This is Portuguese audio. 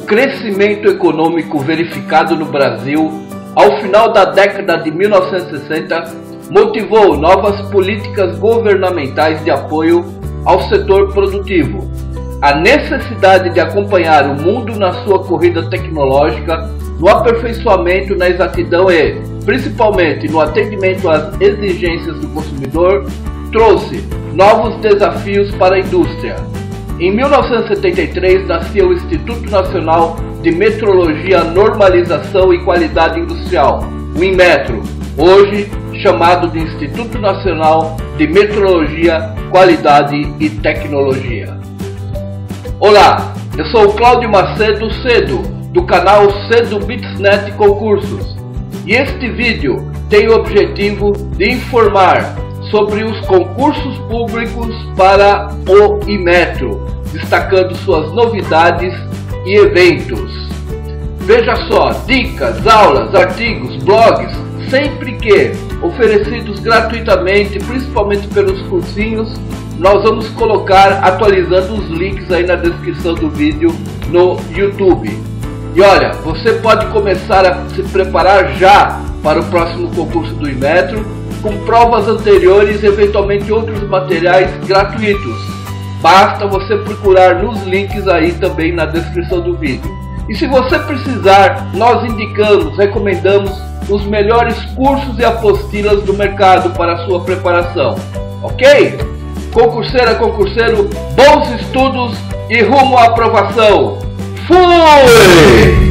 crescimento econômico verificado no Brasil ao final da década de 1960 motivou novas políticas governamentais de apoio ao setor produtivo. A necessidade de acompanhar o mundo na sua corrida tecnológica, no aperfeiçoamento na exatidão e, principalmente, no atendimento às exigências do consumidor, trouxe novos desafios para a indústria. Em 1973 nascia o Instituto Nacional de Metrologia, Normalização e Qualidade Industrial, o Inmetro, hoje chamado de Instituto Nacional de Metrologia, Qualidade e Tecnologia. Olá, eu sou o Cláudio Macedo Cedo, do canal Cedo Bitsnet Concursos, e este vídeo tem o objetivo de informar sobre os concursos públicos para o Inmetro, destacando suas novidades e eventos. Veja só, dicas, aulas, artigos, blogs, sempre que oferecidos gratuitamente, principalmente pelos cursinhos, nós vamos colocar atualizando os links aí na descrição do vídeo no YouTube. E olha, você pode começar a se preparar já para o próximo concurso do Inmetro, com provas anteriores e eventualmente outros materiais gratuitos. Basta você procurar nos links aí também na descrição do vídeo. E se você precisar, nós indicamos, recomendamos os melhores cursos e apostilas do mercado para a sua preparação. Ok? Concurseira, concurseiro, bons estudos e rumo à aprovação. Fui!